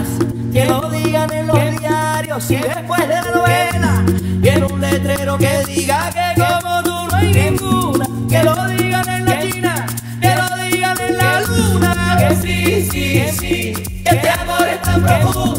que lo digan en los diarios y después de la novela. Quiero un letrero que diga que como tú no hay ninguna, que lo digan en la China, que lo digan en la luna, que sí, sí, sí, que este amor es tan profundo.